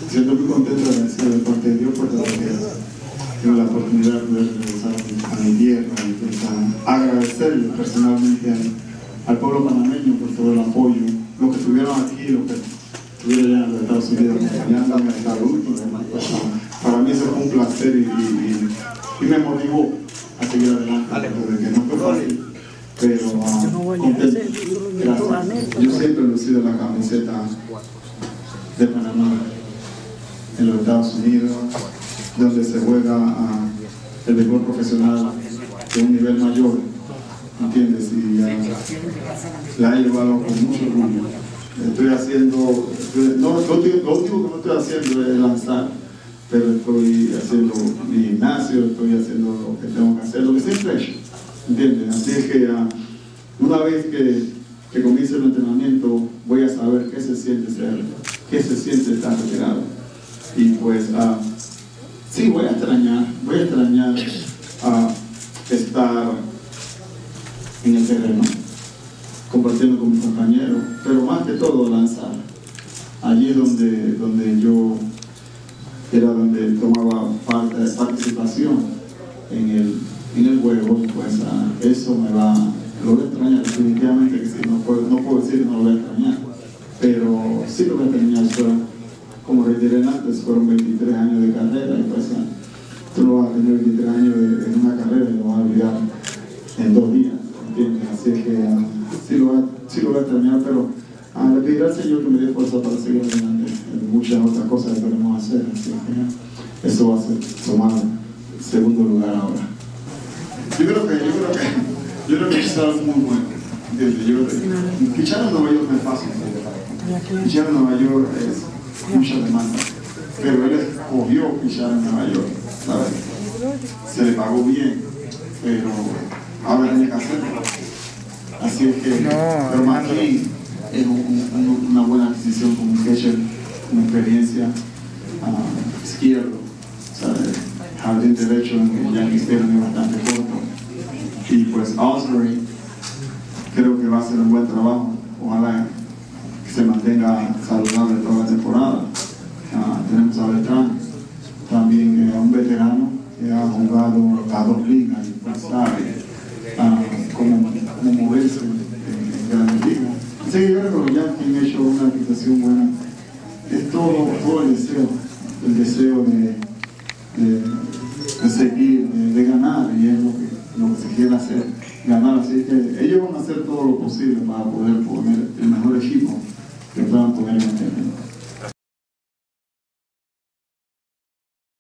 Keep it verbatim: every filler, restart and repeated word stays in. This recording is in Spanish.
siento muy contento de agradecer de parte de Dios por todo lo que tengo la oportunidad de poder regresar a mi tierra y pues a agradecerle personalmente al, al pueblo panameño por todo el apoyo, los que estuvieron aquí, los que estuvieron allá en los Estados Unidos acompañándome hasta el último. Pues, para mí eso fue un placer y, y, y, y me motivó a seguir adelante, desde que no fue fácil, pero uh, contento. Gracias. Yo siempre he lucido la camiseta de Panamá en los Estados Unidos, donde se juega uh, el béisbol profesional de un nivel mayor, ¿entiendes? Y uh, la he llevado con mucho orgullo. Estoy haciendo, estoy, no, lo, último, lo último que no estoy haciendo es lanzar, pero estoy haciendo mi gimnasio, estoy haciendo lo que tengo que hacer, lo que siempre he hecho, ¿entiendes? Así es que uh, una vez que, que comience el entrenamiento, voy a saber qué se siente ser, qué se siente estar retirado. Y pues, uh, sí, voy a extrañar, voy a extrañar uh, estar en el terreno, compartiendo con mis compañeros, pero más que todo lanzar. Allí es donde, donde yo era donde tomaba parte, participación en el, en el juego, pues uh, eso me va, lo voy a extrañar definitivamente, que sí, no puedo, no puedo decir que no lo voy a extrañar, pero sí lo voy a extrañar. Fueron, como retiré antes, fueron veintitrés años de carrera y pues uh, tú no vas a tener veintitrés años de, en una carrera y lo vas a olvidar en dos días, ¿entiendes? Así que uh, sí, lo voy a, sí lo voy a extrañar, pero uh, le pediré al Señor que me dé fuerza para seguir adelante en muchas otras cosas que queremos hacer, así que eso va a ser tomar segundo lugar ahora. Yo creo que, yo creo que, yo creo que es algo muy bueno, ¿entiendes? Yo creo que pichar en Nueva York no es fácil, pichar en Nueva York es mucha demanda, pero él escogió pichar en Nueva York, ¿sabes? Se le pagó bien, pero ahora tiene que hacerlo. Así es que, no, pero más aquí es un, un, una buena adquisición como un catcher, una experiencia uh, izquierdo, ¿sabes? Jardín derecho en el Yankee Stadium es bastante corto. Y pues Osbury creo que va a hacer un buen trabajo. Ojalá que se mantenga saludable toda la temporada. Uh, tenemos a Beltrán, también eh, un veterano que ha jugado las dos ligas y pues sabe uh, cómo, cómo moverse en grandes ligas. Así que yo creo que los Yankees han hecho una adquisición buena. Es todo, todo el deseo, el deseo de, de, de seguir, de, de ganar, y es lo que, lo que se quiere hacer, ganar. Así que ellos van a hacer todo lo posible para poder poner el